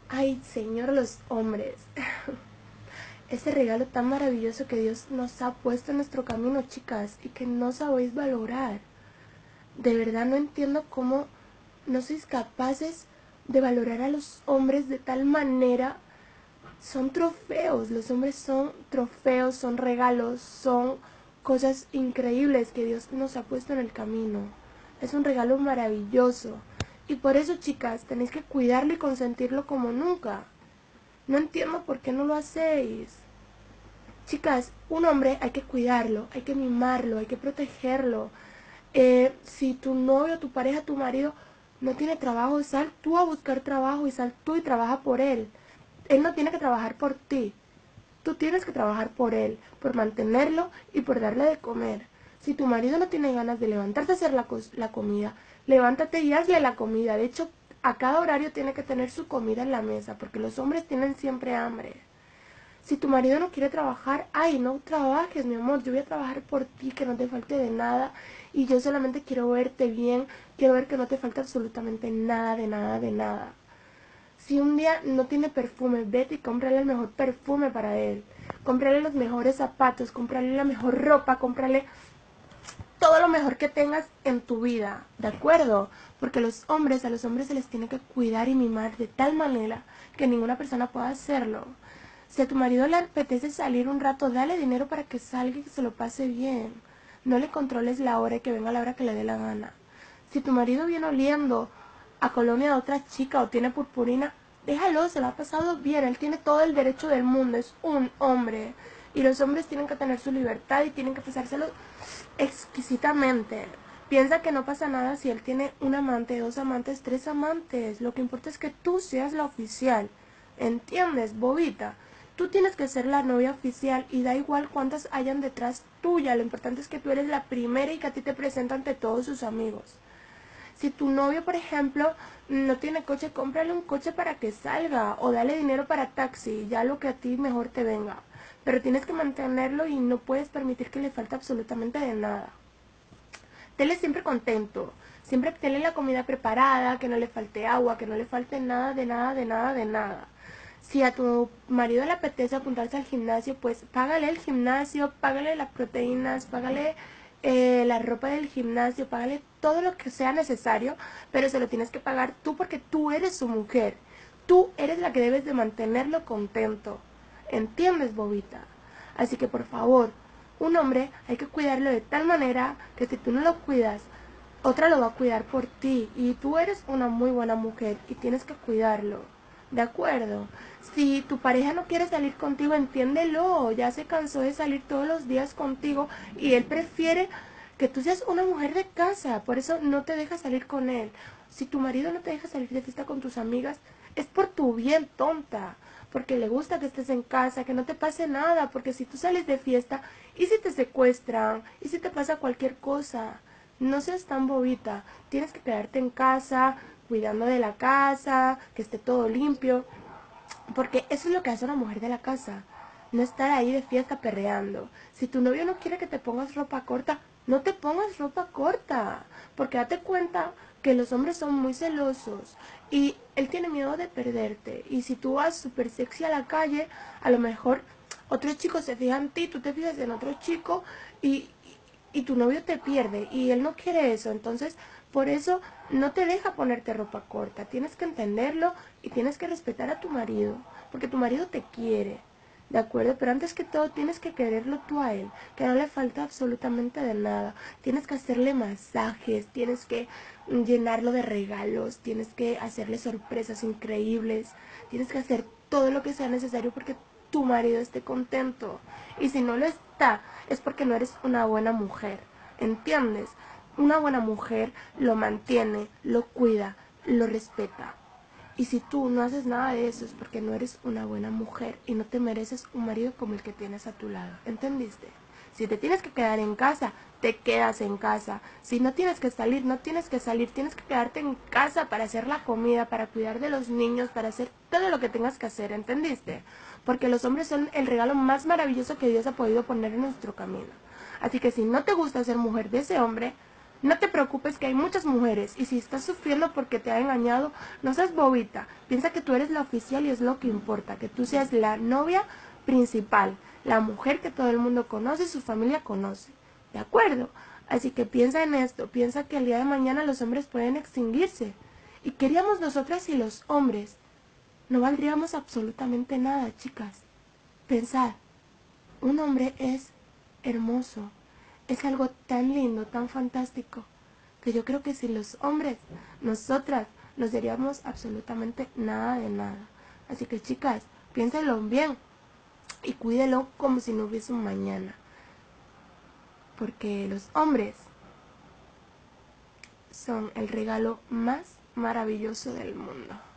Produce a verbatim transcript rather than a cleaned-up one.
Ay, Señor, los hombres. Ese regalo tan maravilloso que Dios nos ha puesto en nuestro camino, chicas, y que no sabéis valorar. De verdad no entiendo cómo no sois capaces de valorar a los hombres de tal manera. Son trofeos, los hombres son trofeos, son regalos, son cosas increíbles que Dios nos ha puesto en el camino. Es un regalo maravilloso. Y por eso, chicas, tenéis que cuidarlo y consentirlo como nunca. No entiendo por qué no lo hacéis. Chicas, un hombre hay que cuidarlo, hay que mimarlo, hay que protegerlo. Eh, si tu novio, tu pareja, tu marido no tiene trabajo, sal tú a buscar trabajo y sal tú y trabaja por él. Él no tiene que trabajar por ti. Tú tienes que trabajar por él, por mantenerlo y por darle de comer. Si tu marido no tiene ganas de levantarte a hacer la, la comida, levántate y hazle la comida. De hecho, a cada horario tiene que tener su comida en la mesa, porque los hombres tienen siempre hambre. Si tu marido no quiere trabajar, ay, no trabajes, mi amor, yo voy a trabajar por ti, que no te falte de nada. Y yo solamente quiero verte bien, quiero ver que no te falte absolutamente nada, de nada, de nada. Si un día no tiene perfume, vete y cómprale el mejor perfume para él. Cómprale los mejores zapatos, cómprale la mejor ropa, cómprale todo lo mejor que tengas en tu vida, ¿de acuerdo? Porque los hombres, a los hombres se les tiene que cuidar y mimar de tal manera que ninguna persona pueda hacerlo. Si a tu marido le apetece salir un rato, dale dinero para que salga y que se lo pase bien. No le controles la hora y que venga a la hora que le dé la gana. Si tu marido viene oliendo a colonia de otra chica o tiene purpurina, déjalo, se lo ha pasado bien. Él tiene todo el derecho del mundo, es un hombre. Y los hombres tienen que tener su libertad y tienen que pasárselo exquisitamente. Piensa que no pasa nada si él tiene un amante, dos amantes, tres amantes. Lo que importa es que tú seas la oficial. ¿Entiendes, bobita? Tú tienes que ser la novia oficial y da igual cuántas hayan detrás tuya. Lo importante es que tú eres la primera y que a ti te presenta ante todos sus amigos. Si tu novio, por ejemplo, no tiene coche, cómprale un coche para que salga o dale dinero para taxi, ya lo que a ti mejor te venga. Pero tienes que mantenerlo y no puedes permitir que le falte absolutamente de nada. Tenle siempre contento, siempre tenle la comida preparada, que no le falte agua, que no le falte nada, de nada, de nada, de nada. Si a tu marido le apetece apuntarse al gimnasio, pues págale el gimnasio, págale las proteínas, págale eh, la ropa del gimnasio, págale todo lo que sea necesario, pero se lo tienes que pagar tú porque tú eres su mujer. Tú eres la que debes de mantenerlo contento. ¿Entiendes, bobita? Así que por favor, un hombre hay que cuidarlo de tal manera que si tú no lo cuidas, otra lo va a cuidar por ti. Y tú eres una muy buena mujer y tienes que cuidarlo. ¿De acuerdo? Si tu pareja no quiere salir contigo, entiéndelo. Ya se cansó de salir todos los días contigo y él prefiere que tú seas una mujer de casa. Por eso no te deja salir con él. Si tu marido no te deja salir de fiesta con tus amigas, es por tu bien, tonta. Porque le gusta que estés en casa, que no te pase nada. Porque si tú sales de fiesta, ¿y si te secuestran? ¿Y si te pasa cualquier cosa? No seas tan bobita. Tienes que quedarte en casa, cuidando de la casa, que esté todo limpio, porque eso es lo que hace una mujer de la casa, no estar ahí de fiesta perreando. Si tu novio no quiere que te pongas ropa corta, no te pongas ropa corta, porque date cuenta que los hombres son muy celosos y él tiene miedo de perderte. Y si tú vas súper sexy a la calle, a lo mejor otro chico se fija en ti, tú te fijas en otro chico y, y tu novio te pierde y él no quiere eso. Entonces, por eso no te deja ponerte ropa corta. Tienes que entenderlo y tienes que respetar a tu marido, porque tu marido te quiere, ¿de acuerdo? Pero antes que todo tienes que quererlo tú a él, que no le falta absolutamente de nada. Tienes que hacerle masajes, tienes que llenarlo de regalos, tienes que hacerle sorpresas increíbles, tienes que hacer todo lo que sea necesario porque tu marido esté contento. Y si no lo está, es porque no eres una buena mujer, ¿entiendes? Una buena mujer lo mantiene, lo cuida, lo respeta. Y si tú no haces nada de eso es porque no eres una buena mujer y no te mereces un marido como el que tienes a tu lado. ¿Entendiste? Si te tienes que quedar en casa, te quedas en casa. Si no tienes que salir, no tienes que salir. Tienes que quedarte en casa para hacer la comida, para cuidar de los niños, para hacer todo lo que tengas que hacer. ¿Entendiste? Porque los hombres son el regalo más maravilloso que Dios ha podido poner en nuestro camino. Así que si no te gusta ser mujer de ese hombre, No te preocupes que hay muchas mujeres y si estás sufriendo porque te ha engañado, no seas bobita. Piensa que tú eres la oficial y es lo que importa, que tú seas la novia principal, la mujer que todo el mundo conoce y su familia conoce. ¿De acuerdo? Así que piensa en esto, piensa que el día de mañana los hombres pueden extinguirse. ¿Y qué haríamos nosotras si los hombres no valdríamos absolutamente nada, chicas? Pensad, un hombre es hermoso, es algo tan lindo, tan fantástico, que yo creo que si los hombres, nosotras, nos daríamos absolutamente nada de nada. Así que chicas, piénsenlo bien y cuídelo como si no hubiese un mañana. Porque los hombres son el regalo más maravilloso del mundo.